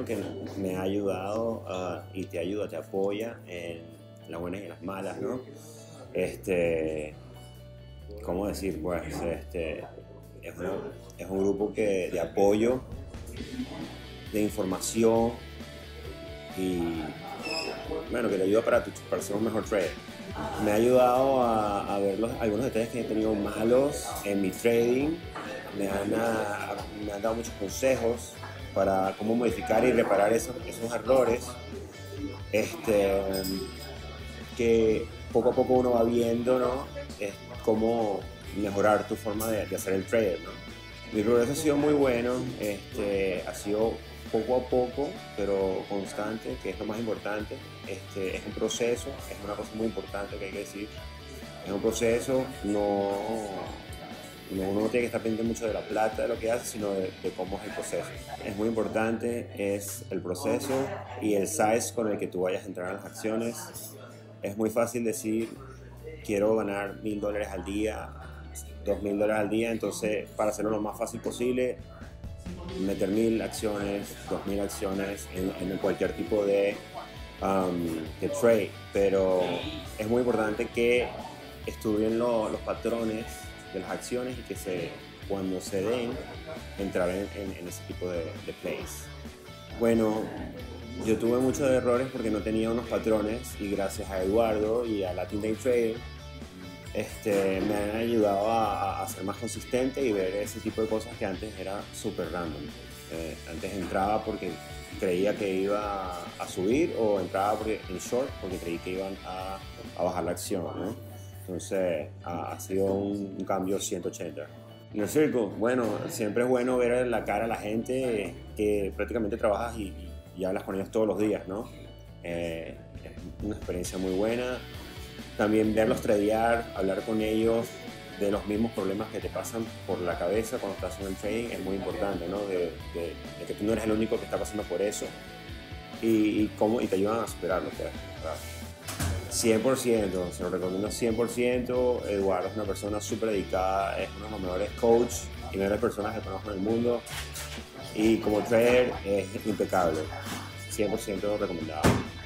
que me ha ayudado y te ayuda, te apoya en las buenas y en las malas, ¿no? ¿Cómo decir? Pues es un grupo de apoyo, de información y bueno, que te ayuda para ser un mejor trader. Me ha ayudado a ver algunos detalles que he tenido malos en mi trading. Me han dado muchos consejos para cómo modificar y reparar esos errores. Que poco a poco uno va viendo, ¿no? Es cómo mejorar tu forma de hacer el trader, ¿no? Mi progreso ha sido muy bueno, ha sido poco a poco, pero constante, que es lo más importante. Es un proceso, es una cosa muy importante que hay que decir. Es un proceso, uno no tiene que estar pendiente mucho de la plata, de lo que hace, sino de cómo es el proceso. Es muy importante, es el proceso y el size con el que tú vayas a entrar en las acciones. Es muy fácil decir, quiero ganar $1000 al día, $2000 al día, entonces para hacerlo lo más fácil posible, meter 1000 acciones, 2000 acciones en cualquier tipo de trade, pero es muy importante que estudien los patrones de las acciones y que cuando se den, entrar en ese tipo de plays. Bueno, yo tuve muchos errores porque no tenía unos patrones y gracias a Eduardo y a Latin Day Trader me han ayudado a ser más consistente y ver ese tipo de cosas que antes era súper random. Antes entraba porque creía que iba a subir o entraba en short porque creí que iban a bajar la acción, ¿no? Entonces ha sido un cambio 180. En el circo, bueno, siempre es bueno ver la cara a la gente que prácticamente trabajas y hablas con ellos todos los días, ¿no? Es una experiencia muy buena. También verlos tradear, hablar con ellos de los mismos problemas que te pasan por la cabeza cuando estás en el trading es muy importante, ¿no? De que tú no eres el único que está pasando por eso y te ayudan a superarlo, pues, ¿verdad? 100%, se lo recomiendo 100%. Eduardo es una persona súper dedicada, es uno de los mejores coaches y mejores personas que conozco en el mundo y como trader es impecable, 100% recomendado.